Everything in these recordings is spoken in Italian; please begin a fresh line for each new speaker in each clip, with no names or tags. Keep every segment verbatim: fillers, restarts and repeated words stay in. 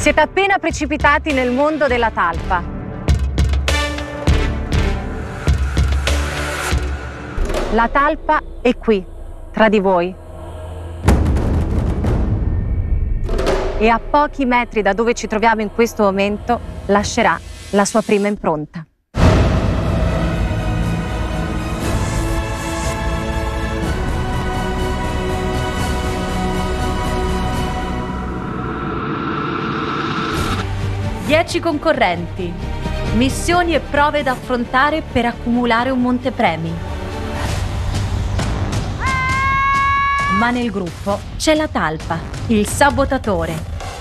Siete appena precipitati nel mondo della talpa. La talpa è qui, tra di voi. E a pochi metri da dove ci troviamo in questo momento lascerà la sua prima impronta.
dieci concorrenti, missioni e prove da affrontare per accumulare un montepremi. Ma nel gruppo c'è la talpa, il sabotatore.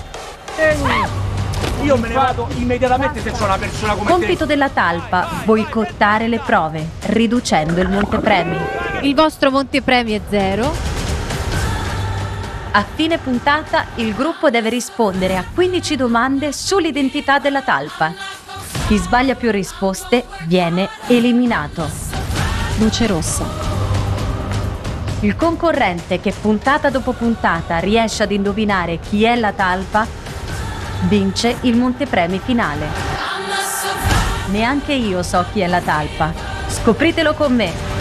Io me ne vado immediatamente se c'è una persona come te.
Compito della talpa, boicottare le prove, riducendo il montepremi.
Il vostro montepremi è zero.
A fine puntata il gruppo deve rispondere a quindici domande sull'identità della talpa. Chi sbaglia più risposte viene eliminato.
Luce rossa.
Il concorrente che puntata dopo puntata riesce ad indovinare chi è la talpa vince il montepremi finale. Neanche io so chi è la talpa. Scopritelo con me.